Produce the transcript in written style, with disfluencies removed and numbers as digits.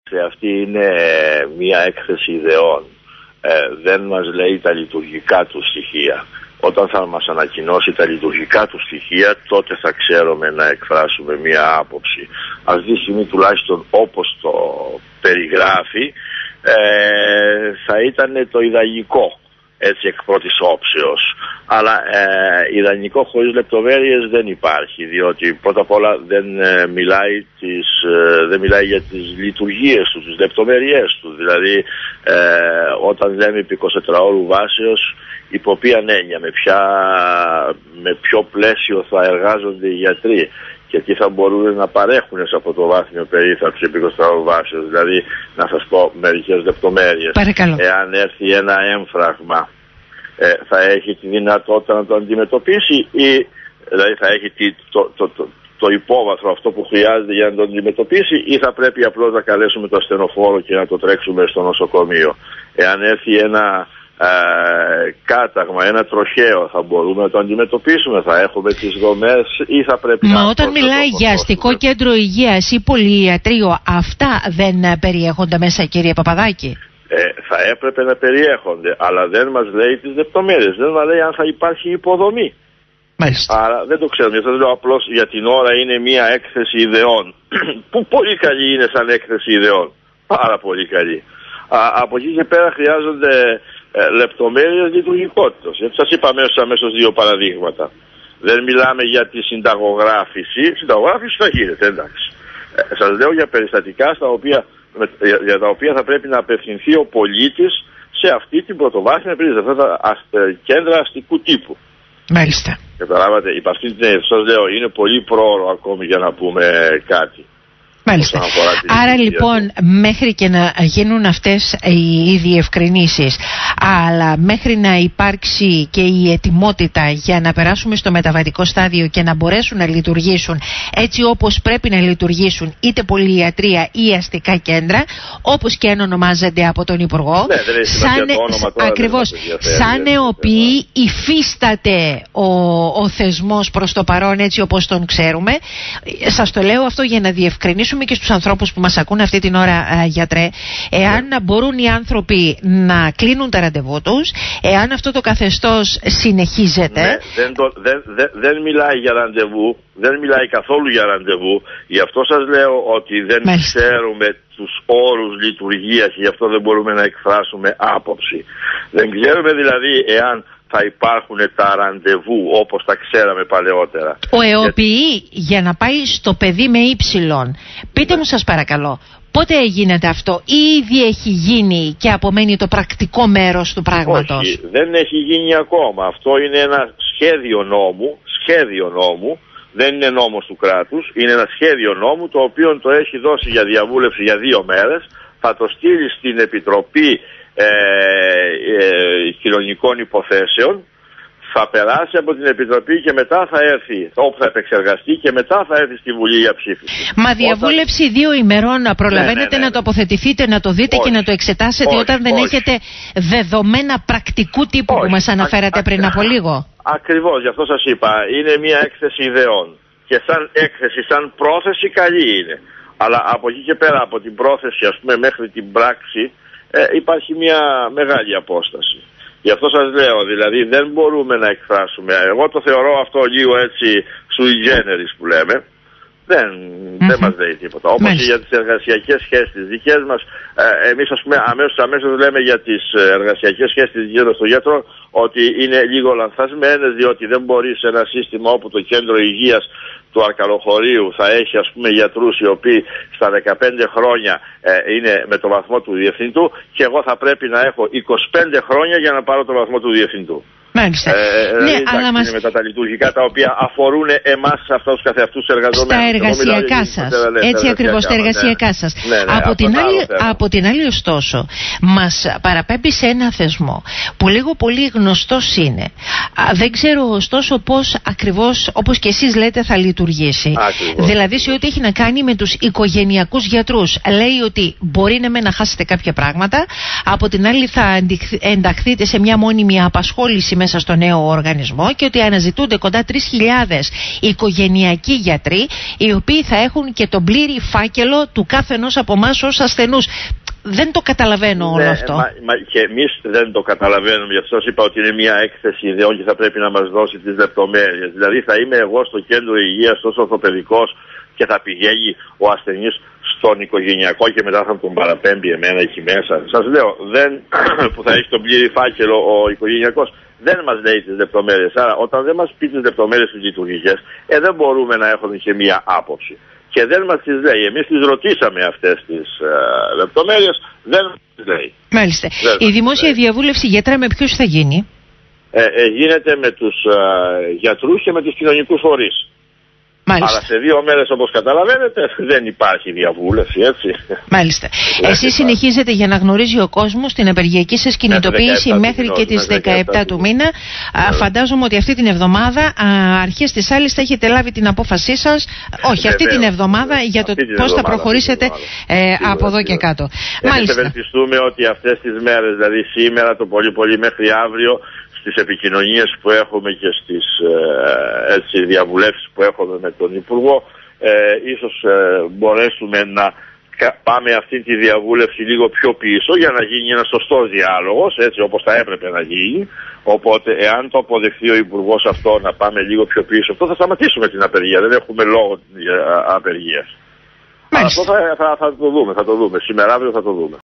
Αυτή είναι μια έκθεση ιδεών. Δεν μας λέει τα λειτουργικά του στοιχεία. Όταν θα μας ανακοινώσει τα λειτουργικά του στοιχεία, τότε θα ξέρουμε να εκφράσουμε μια άποψη. Αυτή τη στιγμή τουλάχιστον όπως το περιγράφει, θα ήταν το ιδανικό, έτσι εκ πρώτης όψεως. Αλλά ιδανικό χωρίς λεπτομέρειες δεν υπάρχει, διότι πρώτα απ' όλα δεν μιλάει για τις λειτουργίες του, τις λεπτομέρειές του. Δηλαδή όταν λέμε επί 24ωρου βάσεως, υπό ποιαν έννοια, με ποιο πλαίσιο θα εργάζονται οι γιατροί και τι θα μπορούν να παρέχουν από το βάθμιο περίθαλψη επί 24ωρου βάσεως. Δηλαδή, να σας πω μερικές λεπτομέρειες. Παρακαλώ. Εάν έρθει ένα έμφραγμα, θα έχει τη δυνατότητα να το αντιμετωπίσει, ή δηλαδή θα έχει το υπόβαθρο αυτό που χρειάζεται για να το αντιμετωπίσει, ή θα πρέπει απλώς να καλέσουμε το ασθενοφόρο και να το τρέξουμε στο νοσοκομείο. Εάν έρθει ένα κάταγμα, ένα τροχαίο, θα μπορούμε να το αντιμετωπίσουμε, θα έχουμε τις δομές, ή θα πρέπει να... Μα όταν μιλάει για αστικό κέντρο υγείας ή πολυιατρείο, αυτά δεν περιέχονται μέσα, κύριε Παπαδάκη? Θα έπρεπε να περιέχονται, αλλά δεν μας λέει τις λεπτομέρειες, δεν μας λέει αν θα υπάρχει υποδομή. Μάλιστα. Άρα δεν το ξέρουμε. Σας λέω απλώς για την ώρα είναι μια έκθεση ιδεών που πολύ καλή είναι σαν έκθεση ιδεών, πάρα πολύ καλή. Από εκεί και πέρα χρειάζονται λεπτομέρειες λειτουργικότητας. Σας είπα αμέσως δύο παραδείγματα. Δεν μιλάμε για τη συνταγογράφηση. Συνταγογράφηση θα γίνεται, εντάξει. Σας λέω για περιστατικά για τα οποία θα πρέπει να απευθυνθεί ο πολίτης σε αυτή την πρωτοβάθμια περίπτωση, αυτά τα κέντρα αστικού τύπου. Μάλιστα. Καταλάβατε, σας λέω, είναι πολύ πρόωρο ακόμη για να πούμε κάτι. Μάλιστα. Άρα λοιπόν μέχρι και να γίνουν αυτές οι διευκρινήσεις, αλλά μέχρι να υπάρξει και η ετοιμότητα για να περάσουμε στο μεταβατικό στάδιο και να μπορέσουν να λειτουργήσουν έτσι όπως πρέπει να λειτουργήσουν είτε πολυιατρία ή αστικά κέντρα, όπως και αν ονομάζονται από τον Υπουργό, ακριβώς, σαν νεοποιή υφίσταται ο θεσμός προς το παρόν έτσι όπως τον ξέρουμε. Σας το λέω αυτό για να διευκρινίσουμε και στους ανθρώπους που μας ακούν αυτή την ώρα, γιατρέ, εάν μπορούν οι άνθρωποι να κλείνουν τα ραντεβού τους, εάν αυτό το καθεστώς συνεχίζεται. Ναι, δεν μιλάει για ραντεβού, δεν μιλάει καθόλου για ραντεβού. Γι' αυτό σας λέω ότι δεν ξέρουμε τους όρους λειτουργίας και γι' αυτό δεν μπορούμε να εκφράσουμε άποψη. Δεν ξέρουμε δηλαδή εάν θα υπάρχουν τα ραντεβού όπως τα ξέραμε παλαιότερα. Ο ΕΟΠΗ για να πάει στο παιδί με ύψιλον. Πείτε μου σας παρακαλώ, πότε γίνεται αυτό, ή ήδη έχει γίνει και απομένει το πρακτικό μέρος του πράγματος? Όχι, δεν έχει γίνει ακόμα. Αυτό είναι ένα σχέδιο νόμου, δεν είναι νόμος του κράτους, είναι ένα σχέδιο νόμου το οποίο το έχει δώσει για διαβούλευση για 2 μέρες, θα το στείλει στην Επιτροπή Κοινωνικών Υποθέσεων, θα περάσει από την Επιτροπή και μετά θα έρθει, όπου θα επεξεργαστεί και μετά θα έρθει στη Βουλή για ψήφιση. Μα διαβούλευση 2 ημερών να προλαβαίνετε να τοποθετηθείτε, να το δείτε και να το εξετάσετε όταν δεν έχετε δεδομένα πρακτικού τύπου που μας αναφέρατε πριν από λίγο? Ακριβώς, γι' αυτό σας είπα, είναι μια έκθεση ιδεών και σαν έκθεση, σαν πρόθεση καλή είναι. Αλλά από εκεί και πέρα, από την πρόθεση ας πούμε μέχρι την πράξη, υπάρχει μια μεγάλη απόσταση. Γι' αυτό σας λέω, δηλαδή δεν μπορούμε να εκφράσουμε. Εγώ το θεωρώ αυτό λίγο έτσι sui generis που λέμε. Δεν μας λέει τίποτα. Όπως και για τις εργασιακές σχέσεις τις δικές μας, εμείς ας πούμε αμέσως λέμε για τις εργασιακές σχέσεις της υγείας των γιατρών ότι είναι λίγο λανθασμένες, διότι δεν μπορεί σε ένα σύστημα όπου το κέντρο υγείας του Αρκαλοχωρίου θα έχει ας πούμε γιατρούς οι οποίοι στα 15 χρόνια είναι με το βαθμό του διευθυντού και εγώ θα πρέπει να έχω 25 χρόνια για να πάρω το βαθμό του διευθυντού. Μάλιστα. Ναι, αλλά είναι μετά τα λειτουργικά τα οποία αφορούν εμάς αυτούς καθεαυτούς εργαζομένους. Στα εργασιακά σας. Έτσι ακριβώς, στα εργασιακά σας. Από την άλλη ωστόσο, μας παραπέμπει σε ένα θεσμό που λίγο πολύ γνωστός είναι. Δεν ξέρω ωστόσο πώς ακριβώς, όπως και εσείς λέτε, θα λειτουργήσει. Ακριβώς. Δηλαδή σε ό,τι έχει να κάνει με τους οικογενειακούς γιατρούς. Λέει ότι μπορεί να χάσετε κάποια πράγματα, από την άλλη θα ενταχθείτε σε μια μόνιμη απασχόληση μέσα στο νέο οργανισμό και ότι αναζητούνται κοντά 3.000 οικογενειακοί γιατροί, οι οποίοι θα έχουν και τον πλήρη φάκελο του κάθε ενός από εμάς ως ασθενούς. Δεν το καταλαβαίνω όλο αυτό. Και εμείς δεν το καταλαβαίνουμε. Γι' αυτό σας είπα ότι είναι μια έκθεση ιδεών και θα πρέπει να μας δώσει τις λεπτομέρειες. Δηλαδή θα είμαι εγώ στο κέντρο υγείας ως ορθοπαιδικός και θα πηγαίνει ο ασθενής στον οικογενειακό και μετά θα τον παραπέμπει εμένα εκεί μέσα. Σας λέω, που θα έχει τον πλήρη φάκελο ο οικογενειακός, δεν μας λέει τις λεπτομέρειες. Άρα όταν δεν μας πει τις λεπτομέρειες τις λειτουργικές, δεν μπορούμε να έχουμε και μια άποψη. Και δεν μας τις λέει. Εμείς τις ρωτήσαμε αυτές τις λεπτομέρειες, δεν μας τις λέει. Μάλιστα. Η δημόσια διαβούλευση, γιατρά, με ποιους θα γίνει? Γίνεται με τους γιατρούς και με τους κοινωνικούς φορείς. Μάλιστα. Αλλά σε 2 μέρες, όπως καταλαβαίνετε, δεν υπάρχει διαβούλευση, έτσι. Μάλιστα. Εσείς συνεχίζετε για να γνωρίζει ο κόσμος την απεργιακή σας κινητοποίηση μέχρι και τις 17 του μήνα. Φαντάζομαι ότι αυτή την εβδομάδα, αρχές της άλλης, θα έχετε λάβει την απόφασή σας. Όχι, αυτή την εβδομάδα για το πώς θα προχωρήσετε από εδώ και κάτω. Μάλιστα. Ευελπιστούμε ότι αυτές τις μέρες, δηλαδή σήμερα, το πολύ πολύ μέχρι αύριο, στις επικοινωνίες που έχουμε και στις διαβουλεύσεις που έχουμε με τον Υπουργό, ίσως μπορέσουμε να πάμε αυτή τη διαβούλευση λίγο πιο πίσω για να γίνει ένα σωστός διάλογος, έτσι όπως θα έπρεπε να γίνει. Οπότε εάν το αποδεχθεί ο Υπουργός αυτό, να πάμε λίγο πιο πίσω, αυτό θα σταματήσουμε την απεργία, δεν έχουμε λόγο απεργίας. Αυτό θα το δούμε, σήμερα αύριο θα το δούμε.